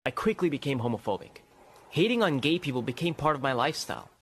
I quickly became homophobic. Hating on gay people became part of my lifestyle.